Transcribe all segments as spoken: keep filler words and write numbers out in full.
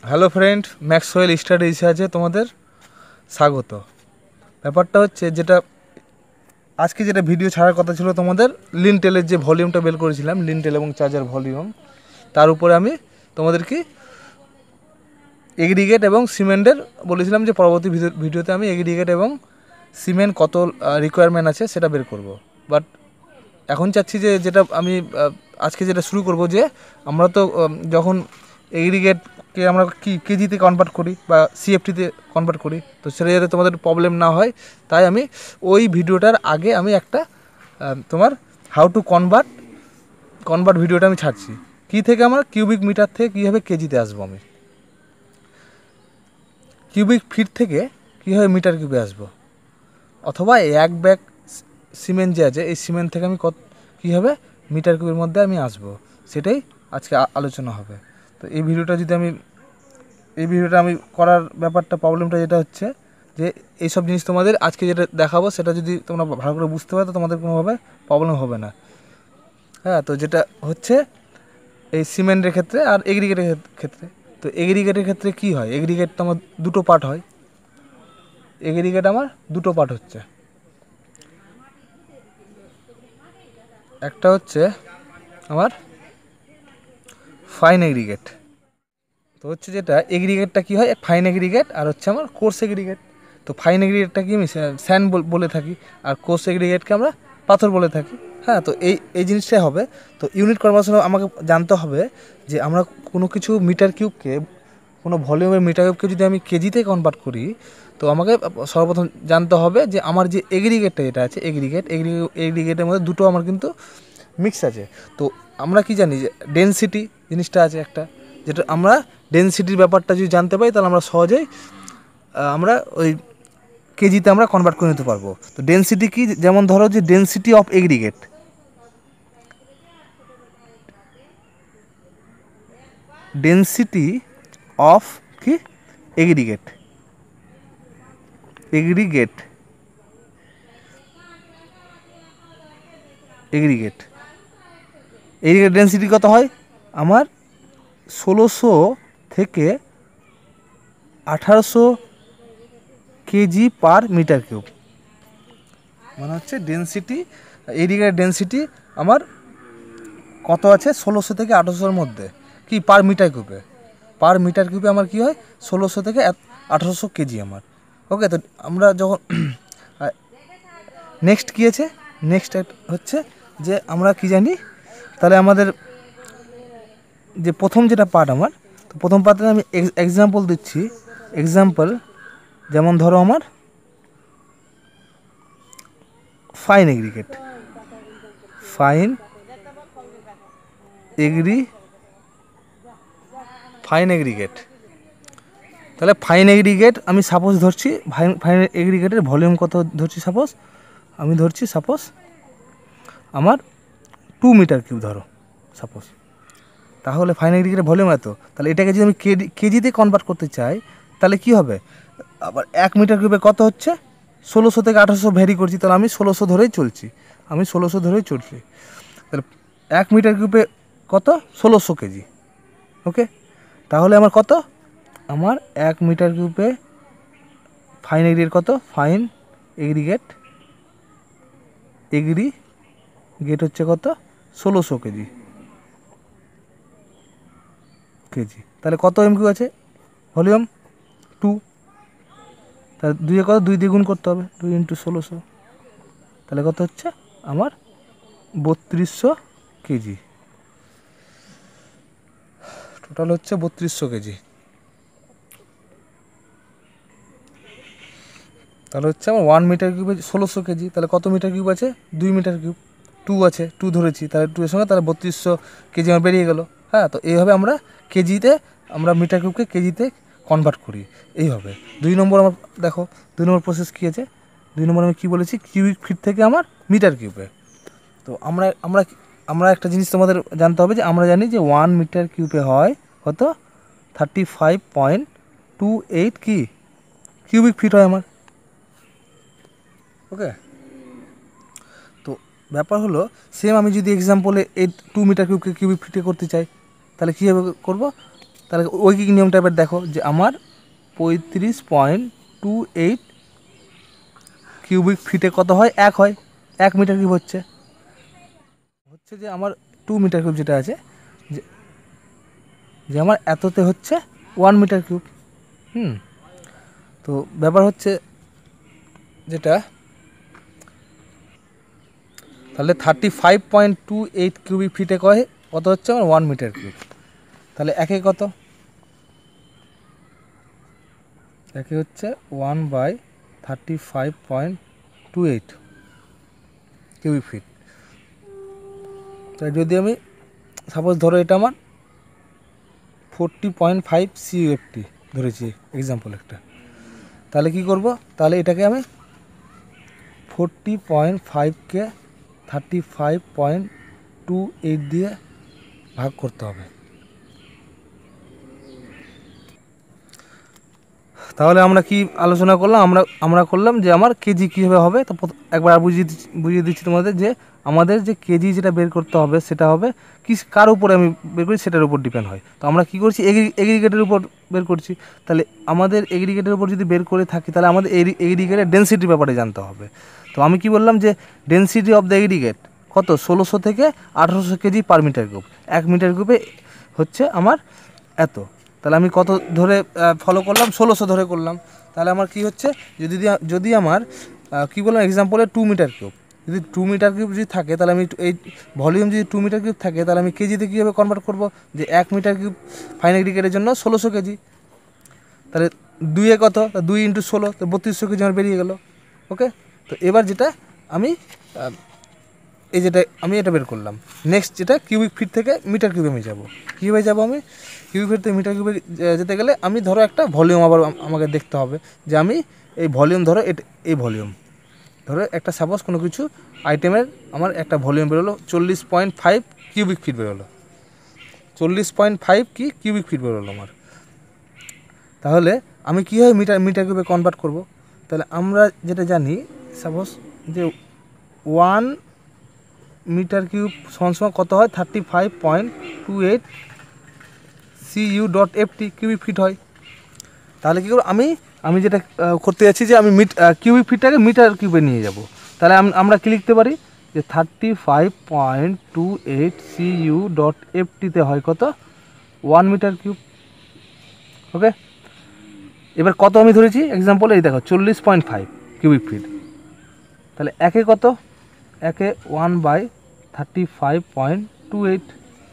Hello friend, Maxwell study রিসার্চে তোমাদের স্বাগত। ব্যাপারটা হচ্ছে যেটা আজকে যেটা ভিডিও ছাড়ার কথা ছিল তোমাদের লিনটেলের যে ভলিউমটা বের করেছিলাম, লিনটেল এবং চার্জার ভলিউম, তার উপরে আমি তোমাদের কি এগ্রিগেট এবং সিমেন্টের বলেছিলাম যে পরবর্তী ভিডিওতে আমি এগ্রিগেট এবং সিমেন্ট কত রিকোয়ারমেন্ট আছে সেটা বের করব। বাট এখন চাচ্ছি যে যেটা আমি আজকে যেটা শুরু করব, যে আমরা তো যখন এগ্রিগেটকে আমরা কি কেজিতে কনভার্ট করি বা সিএফটিতে কনভার্ট করি, তো সেটা যাতে তোমাদের প্রবলেম না হয়, তাই আমি ওই ভিডিওটার আগে আমি একটা তোমার হাউ টু কনভার্ট কনভার্ট ভিডিওটা আমি ছাড়ছি। কী থেকে আমার কিউবিক মিটার থেকে কীভাবে কেজিতে আসবো, আমি কিউবিক ফিট থেকে কীভাবে মিটার কিউবে আসবো, অথবা এক ব্যাগ সিমেন্ট যে আছে এই সিমেন্ট থেকে আমি কত কীভাবে মিটার কিউবের মধ্যে আমি আসবো, সেটাই আজকে আলোচনা হবে। তো এই ভিডিওটা যদি আমি এই ভিডিওটা আমি করার ব্যাপারটা প্রবলেমটা যেটা হচ্ছে যে এইসব জিনিস তোমাদের আজকে যেটা দেখাবো সেটা যদি তোমরা ভালো করে বুঝতে পারো তো তোমাদের কোনোভাবে প্রবলেম হবে না। হ্যাঁ, তো যেটা হচ্ছে এই সিমেন্টের ক্ষেত্রে আর এগ্রিগেটের ক্ষেত্রে, তো এগ্রিগেটের ক্ষেত্রে কী হয়, এগ্রিগেট তো আমার দুটো পার্ট হয়। এগ্রিগেট আমার দুটো পার্ট হচ্ছে, একটা হচ্ছে আমার ফাইন এগ্রিগেট। তো হচ্ছে যেটা এগ্রিগেটটা কী হয়, ফাইন এগ্রিগেট আর হচ্ছে আমার কোর্স এগ্রিগেট। তো ফাইন এগ্রিগেটটা কি আমি স্যান্ড বলে থাকি, আর কোর্স এগ্রিগেটকে আমরা পাথর বলে থাকি। হ্যাঁ, তো এই এই জিনিসটাই হবে। তো ইউনিট করবার সময় আমাকে জানতে হবে যে আমরা কোনো কিছু মিটার কিউবকে, কোনো ভলিউমের মিটার কিউবকে যদি আমি কেজিতে কনভার্ট করি, তো আমাকে সর্বপ্রথম জানতে হবে যে আমার যে এগ্রিগেটটা যেটা আছে, এগ্রিগেট এগ্রিগেটের মধ্যে দুটো আমার কিন্তু মিক্স আছে। তো আমরা কি জানি যে ডেনসিটি জিনিসটা আছে একটা, যেটা আমরা ডেনসিটির ব্যাপারটা যদি জানতে পারি তাহলে আমরা সহজেই আমরা ওই কেজিতে আমরা কনভার্ট করে নিতে পারবো। তো ডেনসিটি কি, যেমন ধরো যে density of aggregate, density of কি aggregate aggregate aggregate aggregate density কত হয় আমার ষোলোশো থেকে আঠারোশো কেজি পার মিটার কিউব, মানে হচ্ছে ডেনসিটি, এগ্রিগেট ডেনসিটি আমার কত আছে ষোলোশো থেকে আঠারোশোর মধ্যে, কি পার মিটার কিউবে, পার মিটার কিউবে আমার কি হয় ষোলোশো থেকে আঠারোশো কেজি আমার। ওকে, তো আমরা যখন নেক্সট কী আছে, নেক্সট হচ্ছে যে আমরা কি জানি, তাহলে আমাদের যে প্রথম যেটা পার্ট আমার, তো প্রথম পার্টে আমি এক্সাম্পল দিচ্ছি। এক্সাম্পল যেমন ধরো আমার ফাইন এগ্রিগেট, ফাইন এগ্রি ফাইন এগ্রিগেট তাহলে ফাইন এগ্রিগেট আমি সাপোজ ধরছি, ফাইন ফাইন এগ্রিগেটের ভলিউম কত ধরছি, সাপোজ আমি ধরছি সাপোজ আমার টু মিটার কিউব ধরো সাপোজ, তাহলে ফাইন এগ্রিগেটের ভলিউম এত, তাহলে এটাকে যদি আমি কেজি কেজিতে কনভার্ট করতে চাই তাহলে কি হবে, আবার এক মিটার কিউবে কত হচ্ছে ষোলোশো থেকে আঠারোশো ভ্যারি করছি, তাহলে আমি ষোলোশো ধরেই চলছি আমি ষোলোশো ধরেই চলছি তাহলে এক মিটার কিউবে কত ষোলোশো কেজি। ওকে, তাহলে আমার কত, আমার এক মিটার কিউবে ফাইন এগ্রিগেট কত, ফাইন এগ্রিগেট এগ্রিগেট হচ্ছে কত ষোলোশো কেজি কেজি তাহলে কত এমকিউ আছে ভলিউম টু, তাহলে দুইয়ে কত, দুই দ্বিগুণ করতে হবে, দুই ইন্টু ষোলোশো, তাহলে কত হচ্ছে আমার বত্রিশশো কেজি, টোটাল হচ্ছে বত্রিশশো কেজি। তাহলে হচ্ছে আমার ওয়ান মিটার কিউবে ষোলোশো কেজি, তাহলে কত মিটার কিউব আছে, দুই মিটার কিউব, টু আছে, টু ধরেছি, তাহলে টু এর সঙ্গে তাহলে বত্রিশশো কেজি আমার বেরিয়ে গেলো। হ্যাঁ, তো এইভাবে আমরা কেজিতে আমরা মিটার কিউবকে কেজিতে কনভার্ট করি এইভাবে। দুই নম্বর আমার দেখো, দুই নম্বর প্রসেস কী আছে, দুই নম্বর আমি কী বলেছি, কিউবিক ফিট থেকে আমার মিটার কিউবে। তো আমরা আমরা আমরা একটা জিনিস তোমাদের জানতে হবে যে আমরা জানি যে ওয়ান মিটার কিউবে হয় কত thirty five point two eight কি কিউবিক ফিট হয় আমার। ওকে, তো ব্যাপার হলো সেম আমি যদি এক্সাম্পলে এই টু মিটার কিউবকে কিউবিক ফিটে করতে চাই তাহলে কীভাবে করবো, তাহলে ঐকিক নিয়মটা এবার দেখো যে আমার পঁয়ত্রিশ পয়েন্ট টু এইট কিউবিক ফিটে কত হয়, এক হয়, এক মিটার কিউব হচ্ছে হচ্ছে যে আমার টু মিটার কিউব যেটা আছে যে যে আমার এততে হচ্ছে ওয়ান মিটার কিউব। হুম তো ব্যাপার হচ্ছে যেটা তাহলে thirty five point two eight cubic ফিটে কয় কত হচ্ছে আমার ওয়ান মিটার কিউব। তাহলে একে কত, একে হচ্ছে one by thirty five point two eight cubic feet. তাই যদি আমি সাপোজ ধরো এটা আমার ফোরটি পয়েন্ট ফাইভ সিইউএফটি ধরেছি এক্সাম্পল একটা, তাহলে কি করব, তাহলে এটাকে আমি ফোরটি পয়েন্ট ফাইভকে thirty five point two eight দিয়ে ভাগ করতে হবে। তাহলে আমরা কি আলোচনা করলাম, আমরা আমরা করলাম যে আমার কেজি কীভাবে হবে। তো একবার বুঝিয়ে বুঝিয়ে দিচ্ছি তোমাদের যে আমাদের যে কেজি যেটা বের করতে হবে সেটা হবে কি কার উপরে আমি বের করি সেটার উপর ডিপেন্ড হয়। তো আমরা কী করছি, এগ্রিগেটের উপর বের করছি। তাহলে আমাদের এগ্রিগেটের উপর যদি বের করে থাকি তাহলে আমাদের এগ্রিগেটের ডেনসিটির ব্যাপারে জানতে হবে। তো আমি কি বললাম যে ডেনসিটি অফ দ্য এগ্রিগেট কত, ষোলোশো থেকে আঠারোশো কেজি পার মিটার কিউব। এক মিটার কিউবে হচ্ছে আমার এত। তাহলে আমি কত ধরে ফলো করলাম, ষোলোশো ধরে করলাম। তাহলে আমার কি হচ্ছে, যদি যদি আমার কী বললাম এক্সাম্পলে টু মিটার কিউব, যদি টু মিটার কিউব যদি থাকে তাহলে আমি এই ভলিউম যদি টু মিটার কিউব থাকে তাহলে আমি কেজিতে কীভাবে কনভার্ট করবো, যে এক মিটার কিউব ফাইন এগ্রিগেটের জন্য ষোলোশো কেজি। তাহলে দুইয়ে কত, দুই ইন্টু ষোলো, তো বত্রিশশো কেজি আমার বেরিয়ে গেলো। ওকে, তো এবার যেটা আমি এই যেটা আমি এটা বের করলাম, নেক্সট যেটা কিউবিক ফিট থেকে মিটার কিউবে আমি যাবো। কীভাবে যাবো আমি কিউবিক ফিট থেকে মিটার কিউবে যেতে গেলে আমি ধরো একটা ভলিউম আবার আমাকে দেখতে হবে যে আমি এই ভলিউম ধরো এটা এই ভলিউম ধরো একটা সাপোজ কোনো কিছু আইটেমের আমার একটা ভলিউম বেরোলো চল্লিশ পয়েন্ট ফাইভ কিউবিক ফিট বেরোলো, চল্লিশ পয়েন্ট ফাইভ কি কিউবিক ফিট বেরোলো আমার। তাহলে আমি কীভাবে মিটার মিটার কিউবে কনভার্ট করব, তাহলে আমরা যেটা জানি সাপোজ যে ওয়ান মিটার কিউব সমান সমান কত হয়, thirty five point two eight C U dot F T cubic feet হয়। তাহলে কী করবো, আমি আমি যেটা করতে যাচ্ছি যে আমি মিট কিউবিক ফিটটাকে মিটার কিউবে নিয়ে যাব। তাহলে আমরা কী লিখতে পারি যে thirty five point two eight C U dot F টিতে হয় কত, ওয়ান মিটার কিউব। ওকে, এবার কত আমি ধরেছি এক্সাম্পল এই দেখো চল্লিশ পয়েন্ট ফাইভ কিউবিক ফিট। তাহলে একে কত, একে one by thirty five point two eight.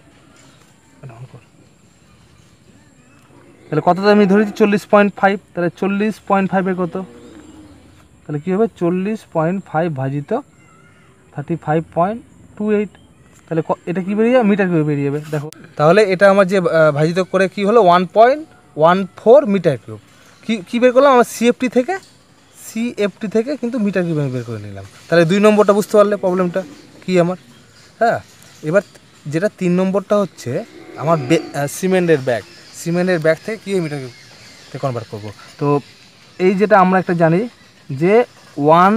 তাহলে কতটা আমি ধরেছি চল্লিশ পয়েন্ট ফাইভ, তাহলে চল্লিশ পয়েন্ট ফাইভের কত, তাহলে কী হবে চল্লিশ পয়েন্ট ফাইভ ভাজিত thirty five point two eight. তাহলে এটা কী বেরিয়ে যাবে, মিটার কিউবে বেরিয়ে যাবে। দেখো তাহলে এটা আমার যে ভাজিত করে কি হলো one point one four metre cube. কী কী বের করলাম আমার সিএফটি থেকে, সিএফটি থেকে কিন্তু মিটার কিউব আমি বের করে নিলাম। তাহলে দুই নম্বরটা বুঝতে পারলে প্রবলেমটা কী আমার। হ্যাঁ, এবার যেটা তিন নম্বরটা হচ্ছে আমার সিমেন্টের ব্যাগ, সিমেন্টের ব্যাগ থেকে কী মিটার কিউবে কনভার্ট করবো। তো এই যেটা আমরা একটা জানি যে ওয়ান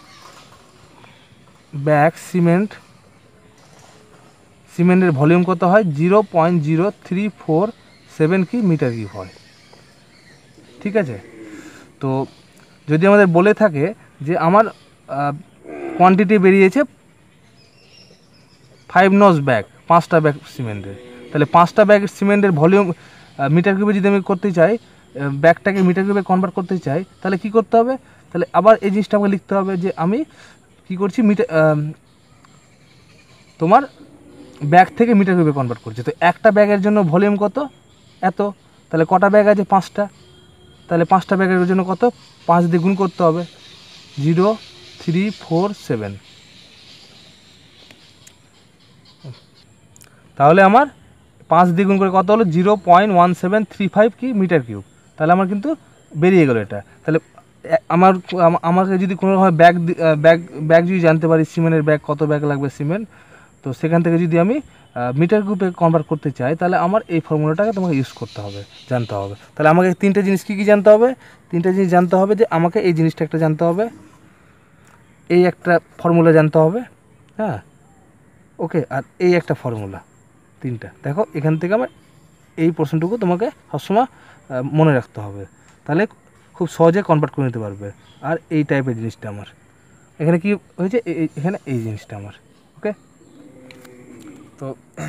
ব্যাগ সিমেন্ট, সিমেন্টের ভলিউম কত হয়, zero point zero three four seven কি মিটার কিউব হয়। ঠিক আছে, তো যদি আমাদের বলে থাকে যে আমার কোয়ান্টিটি বেরিয়েছে ফাইভ নজ ব্যাগ, পাঁচটা ব্যাগ সিমেন্টের, তাহলে পাঁচটা ব্যাগ সিমেন্টের ভলিউম মিটার কিউবে যদি আমি করতে চাই, ব্যাগটাকে মিটার কিউবে কনভার্ট করতে চাই, তাহলে কি করতে হবে, তাহলে আবার এই জিনিসটা আমাকে লিখতে হবে যে আমি কি করছি মিটার তোমার ব্যাগ থেকে মিটার কিউবে কনভার্ট করছি। তো একটা ব্যাগের জন্য ভলিউম কত, এত, তাহলে কটা ব্যাগ আছে, পাঁচটা, তাহলে পাঁচটা ব্যাগের জন্য কত, পাঁচ দিয়ে গুণ করতে হবে, জিরো থ্রি ফোর সেভেন। তাহলে আমার পাঁচ দিয়ে গুণ করে কত হলো, zero point one seven three five কি মিটার কিউব। তাহলে আমার কিন্তু বেরিয়ে গেলো এটা। তাহলে আমার আমাকে যদি কোনোভাবে ব্যাগ ব্যাগ ব্যাগ যদি জানতে পারি সিমেন্টের ব্যাগ কত ব্যাগ লাগবে সিমেন্ট, তো সেখান থেকে যদি আমি মিটার কিউবে কনভার্ট করতে চাই তাহলে আমার এই ফর্মুলাটাকে তোমাকে ইউজ করতে হবে, জানতে হবে। তাহলে আমাকে তিনটে জিনিস কী কী জানতে হবে, তিনটে জিনিস জানতে হবে যে আমাকে এই জিনিসটা একটা জানতে হবে, এই একটা ফর্মুলা জানতে হবে, হ্যাঁ ওকে, আর এই একটা ফর্মুলা, তিনটা। দেখো এখান থেকে আমার এই পোর্শনটুকু তোমাকে সবসময় মনে রাখতে হবে, তাহলে খুব সহজে কনভার্ট করে নিতে পারবে। আর এই টাইপের জিনিসটা আমার এখানে কি হয়েছে, এখানে এই জিনিসটা আমার ওকে। তো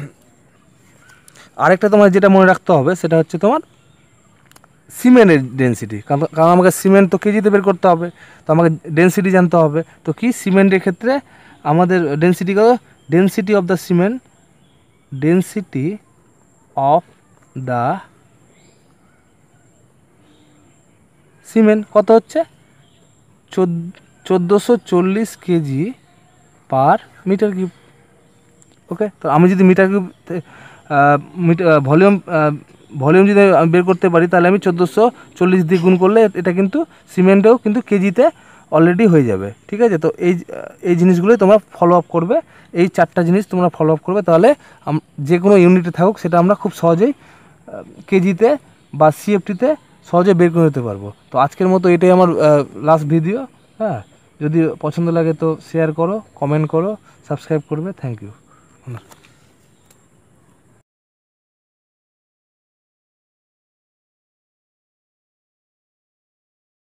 আরেকটা তোমার যেটা মনে রাখতে হবে সেটা হচ্ছে তোমার সিমেন্টের ডেনসিটি, কারণ কারণ আমাকে সিমেন্ট তো কেজিতে বের করতে হবে, তো আমাকে ডেনসিটি জানতে হবে। তো কি সিমেন্টের ক্ষেত্রে আমাদের ডেনসিটি কত, density of the cement, density of the cement কত হচ্ছে চোদ্দোশো চল্লিশ kg per metre cube. Okay, তো আমি যদি metre cube metre volume volume যদি আমি বের করতে পারি তাহলে আমি চোদ্দোশো চল্লিশ দিয়ে গুণ করলে এটা কিন্তু সিমেন্টেও কিন্তু কেজিতে অলরেডি হয়ে যাবে। ঠিক আছে, তো এই এই জিনিসগুলোই তোমরা ফলো আপ করবে, এই চারটা জিনিস তোমরা ফলো আপ করবে, তাহলে যে কোনো ইউনিটে থাকুক সেটা আমরা খুব সহজেই কেজিতে বা সিএফটিতে সহজে বের করে নিতে পারবো। তো আজকের মতো এটাই আমার লাস্ট ভিডিও। হ্যাঁ, যদি পছন্দ লাগে তো শেয়ার করো, কমেন্ট করো, সাবস্ক্রাইব করবে। Thank you.